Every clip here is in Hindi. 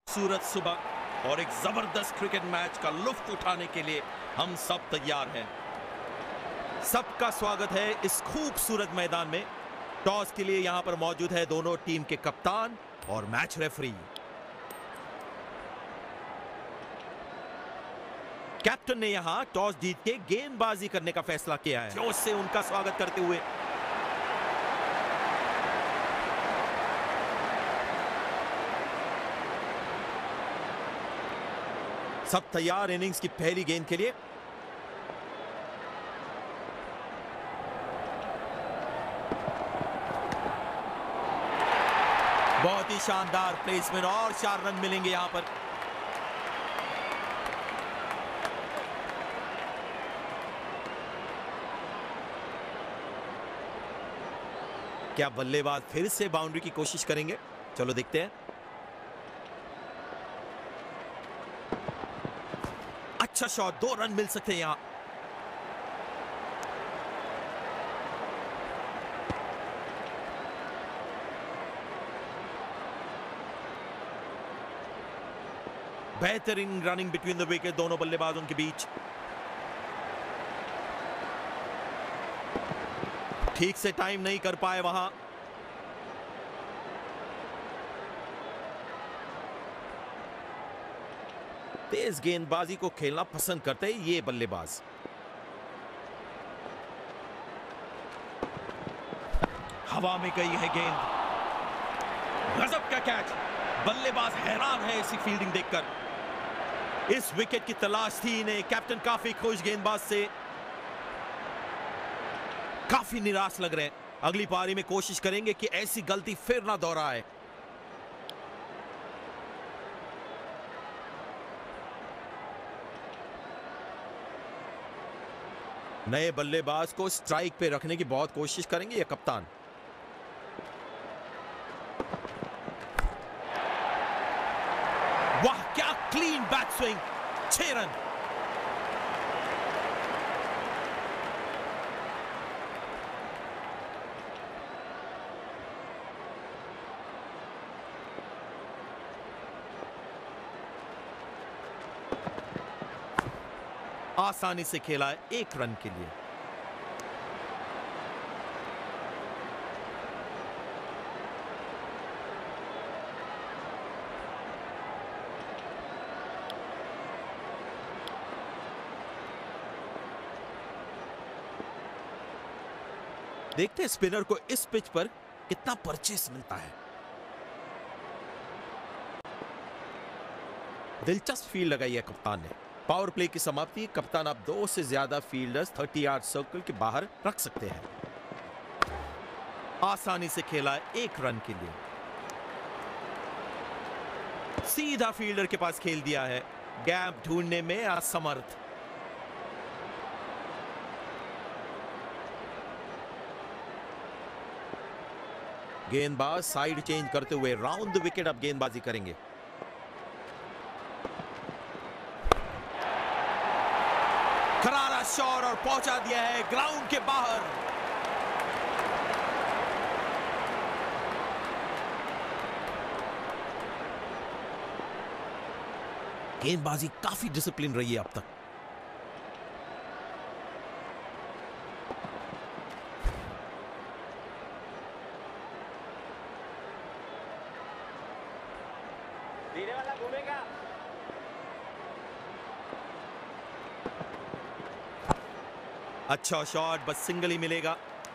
खूबसूरत सुबह और एक जबरदस्त क्रिकेट मैच का लुत्फ उठाने के लिए हम सब तैयार हैं। सबका स्वागत है इस खूबसूरत मैदान में। टॉस के लिए यहां पर मौजूद है दोनों टीम के कप्तान और मैच रेफरी। कैप्टन ने यहां टॉस जीत के गेंदबाजी करने का फैसला किया है। जोश से उनका स्वागत करते हुए सब तैयार इनिंग्स की पहली गेंद के लिए। बहुत ही शानदार प्लेसमेंट और 4 रन मिलेंगे यहां पर। क्या बल्लेबाज फिर से बाउंड्री की कोशिश करेंगे? चलो देखते हैं। अच्छा शॉट, 2 रन मिल सकते हैं यहां। बेहतरीन रनिंग बिटवीन द विकेट दोनों बल्लेबाजों के बीच। ठीक से टाइम नहीं कर पाए वहां। तेज गेंदबाजी को खेलना पसंद करते हैं ये बल्लेबाज। हवा में गई है गेंद, गजब का कैच। बल्लेबाज हैरान है ऐसी फील्डिंग देखकर। इस विकेट की तलाश थी इन्हें। कैप्टन काफी खुश गेंदबाज से, काफी निराश लग रहे हैं। अगली पारी में कोशिश करेंगे कि ऐसी गलती फिर ना दोहराए। नए बल्लेबाज को स्ट्राइक पे रखने की बहुत कोशिश करेंगे ये कप्तान। वाह क्या क्लीन बैक स्विंग, 6 रन। आसानी से खेला है 1 रन के लिए। देखते हैं स्पिनर को इस पिच पर कितना परचेस मिलता है। दिलचस्प फील्ड लगाई है कप्तान ने। पावर प्ले की समाप्ति। कप्तान अब 2 से ज्यादा फील्डर्स 30 यार्ड सर्कल के बाहर रख सकते हैं। आसानी से खेला है 1 रन के लिए। सीधा फील्डर के पास खेल दिया है, गैप ढूंढने में असमर्थ। गेंदबाज साइड चेंज करते हुए राउंड द विकेट अब गेंदबाजी करेंगे। करारा शॉट और पहुंचा दिया है ग्राउंड के बाहर। गेंदबाजी काफी डिसिप्लिन रही है अब तक। धीरे वाला घूमेगा। अच्छा शॉट, बस सिंगल ही मिलेगा।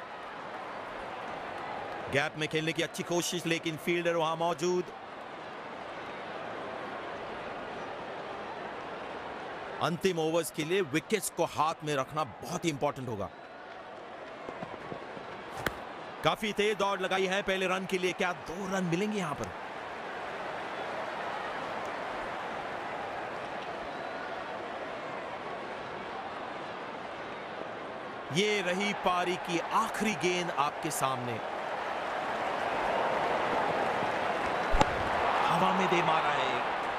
गैप में खेलने की अच्छी कोशिश, लेकिन फील्डर वहां मौजूद। अंतिम ओवर्स के लिए विकेट्स को हाथ में रखना बहुत ही इंपॉर्टेंट होगा। काफी तेज दौड़ लगाई है पहले रन के लिए। क्या 2 रन मिलेंगे यहां पर? ये रही पारी की आखिरी गेंद आपके सामने। हवा में दे मारा है।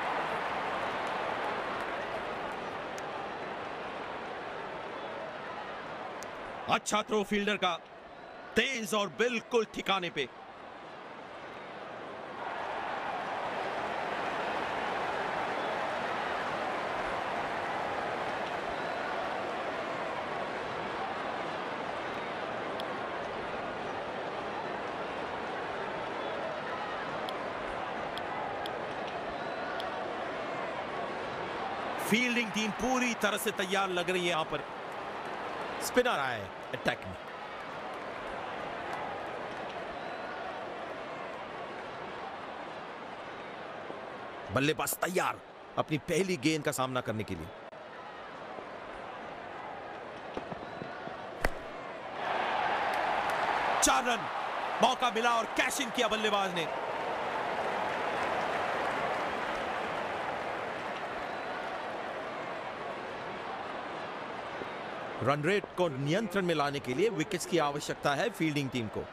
अच्छा थ्रो फील्डर का, तेज और बिल्कुल ठिकाने पे। फील्डिंग टीम पूरी तरह से तैयार लग रही है यहां पर। स्पिनर आए अटैक में। बल्लेबाज तैयार अपनी पहली गेंद का सामना करने के लिए। चार रन, मौका मिला और कैश इन किया बल्लेबाज ने। रन रेट को नियंत्रण में लाने के लिए विकेट्स की आवश्यकता है फील्डिंग टीम को।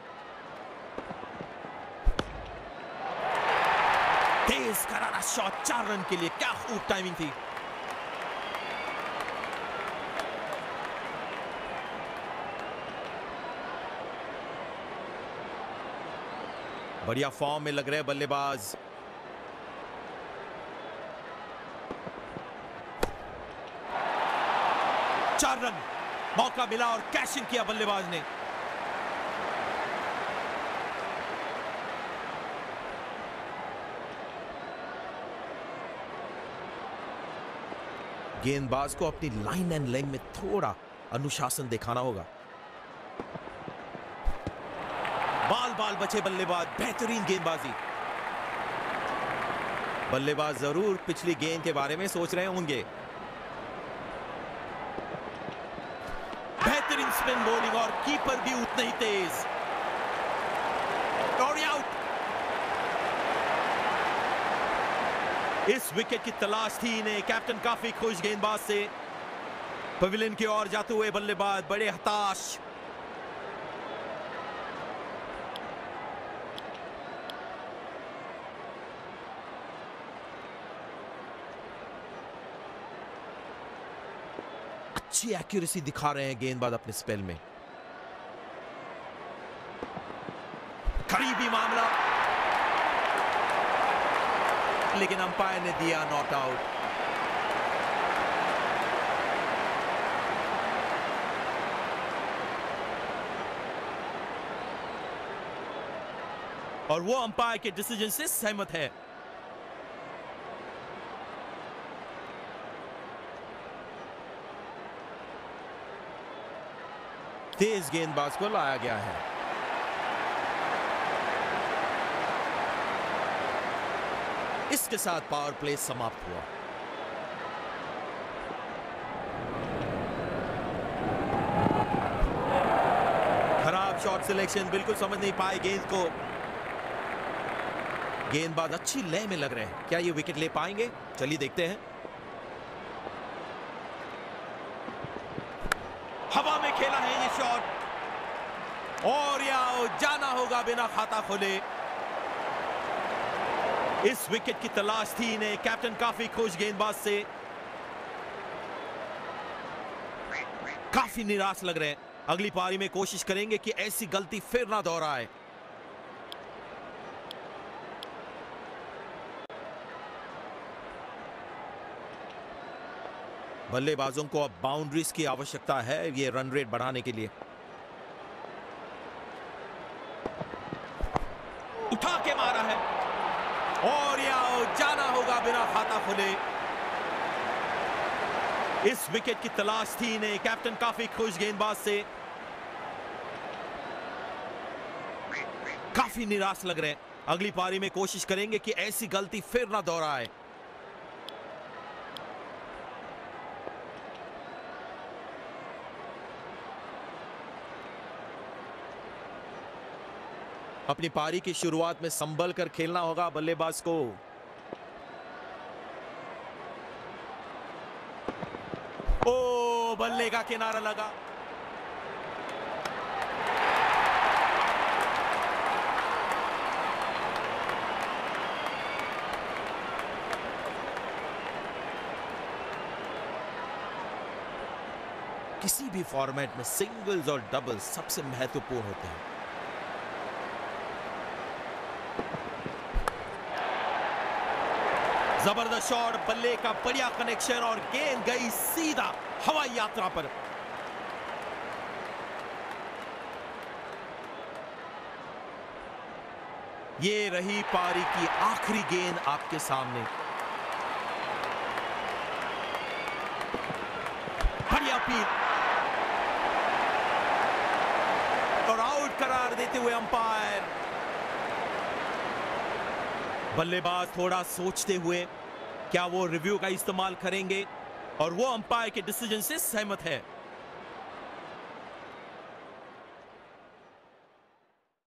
तेज करारा शॉट 4 रन के लिए, क्या खूब टाइमिंग थी। बढ़िया फॉर्म में लग रहे बल्लेबाज। चार रन, मौका मिला और कैश इन किया बल्लेबाज ने। गेंदबाज को अपनी लाइन एंड लेंथ में थोड़ा अनुशासन दिखाना होगा। बाल बाल बचे बल्लेबाज, बेहतरीन गेंदबाजी। बल्लेबाज जरूर पिछली गेंद के बारे में सोच रहे होंगे। बेहतरीन स्पिन बॉलिंग और कीपर भी उतना ही तेज। आउट। इस विकेट की तलाश थी इन्हें। कैप्टन काफी खुश गेंदबाज से। पवेलियन की ओर जाते हुए बल्लेबाज बड़े हताश। अच्छी एक्यूरेसी दिखा रहे हैं गेंदबाज अपने स्पेल में। करीबी मामला, लेकिन अंपायर ने दिया नॉट आउट। और वो अंपायर के डिसीजन से सहमत है। तेज गेंदबाज को लाया गया है। इसके साथ पावर प्ले समाप्त हुआ। खराब शॉट सिलेक्शन, बिल्कुल समझ नहीं पाए गेंद को। गेंदबाज अच्छी लय में लग रहे हैं। क्या ये विकेट ले पाएंगे? चलिए देखते हैं। हवा में खेला है ये शॉट और या जाना होगा बिना खाता खोले। इस विकेट की तलाश थी इन्हें। कैप्टन काफी खुश गेंदबाज से। काफी निराश लग रहे हैं। अगली पारी में कोशिश करेंगे कि ऐसी गलती फिर ना दोहराए। बल्लेबाजों को अब बाउंड्रीज की आवश्यकता है ये रन रेट बढ़ाने के लिए। उठा के मारा है और या जाना होगा बिना खाता खोले। इस विकेट की तलाश थी इन्हें। कैप्टन काफी खुश गेंदबाज से। काफी निराश लग रहे हैं। अगली पारी में कोशिश करेंगे कि ऐसी गलती फिर ना दोहराए। अपनी पारी की शुरुआत में संभल कर खेलना होगा बल्लेबाज को। ओ, बल्ले का किनारा लगा। किसी भी फॉर्मेट में सिंगल्स और डबल्स सबसे महत्वपूर्ण होते हैं। जबरदस्त शॉट, बल्ले का बढ़िया कनेक्शन और गेंद गई सीधा हवाई यात्रा पर। ये रही पारी की आखिरी गेंद आपके सामने। अपील और आउट करार देते हुए अंपायर। बल्लेबाज थोड़ा सोचते हुए क्या वो रिव्यू का इस्तेमाल करेंगे और वो अंपायर के डिसीजन से सहमत है।